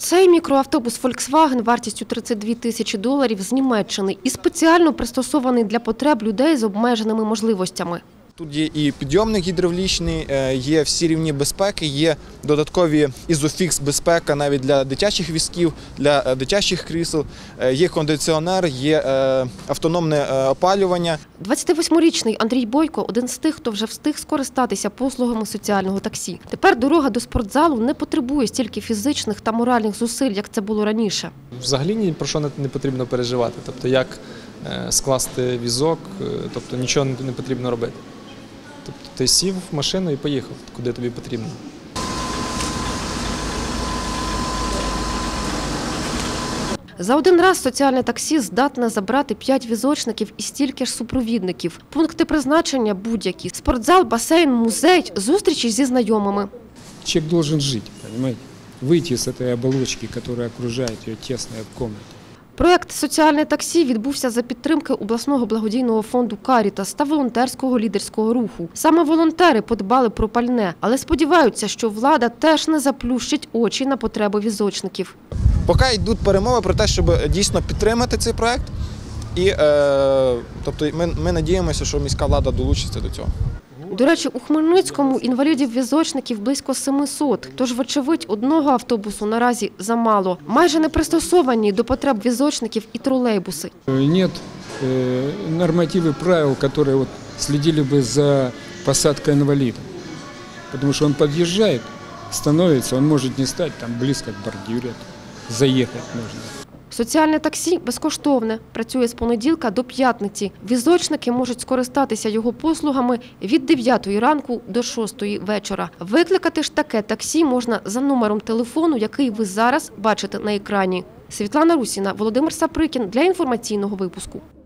Цей мікроавтобус Volkswagen вартістю $32 тисячі з Німеччини і спеціально пристосований для потреб людей з обмеженими можливостями. Тут є і підйомник гідравлічний, є всі рівні безпеки, є додаткові ізофікс безпека навіть для дитячих візків, для дитячих крісел, є кондиціонер, є автономне опалювання. 28-річний Андрій Бойко – один з тих, хто вже встиг скористатися послугами соціального таксі. Тепер дорога до спортзалу не потребує стільки фізичних та моральних зусиль, як це було раніше. Взагалі ні про що не потрібно переживати, тобто як скласти візок, тобто нічого не потрібно робити. Тобто ти сів в машину і поїхав, куди тобі потрібно. За один раз соціальне таксі здатне забрати 5 візочників і стільки ж супровідників. Пункти призначення будь-які – спортзал, басейн, музей, зустрічі зі знайомими. Человек должен жить, понимаете? Выйти из этой оболочки, которая окружает ее тесная в комнате. Проєкт «Соціальне таксі» відбувся за підтримки обласного благодійного фонду «Карітас» та волонтерського лідерського руху. Саме волонтери подбали про пальне, але сподіваються, що влада теж не заплющить очі на потреби візочників. Поки йдуть перемови про те, щоб дійсно підтримати цей проєкт, і тобто ми надіємося, що міська влада долучиться до цього. До речі, у Хмельницькому інвалідів-візочників близько 700, тож, вочевидь, одного автобусу наразі замало. Майже не пристосовані до потреб візочників і тролейбуси. Нет нормативов и правил, которые следили бы за посадкой инвалида. Потому что он подъезжает, становится, он может не стать там близко к бордюру, заехать можно. Соціальне таксі безкоштовне, працює з понеділка до п'ятниці. Візочники можуть скористатися його послугами від 9 ранку до 6 вечора. Викликати ж таке таксі можна за номером телефону, який ви зараз бачите на екрані. Світлана Русіна, Володимир Саприкін для інформаційного випуску.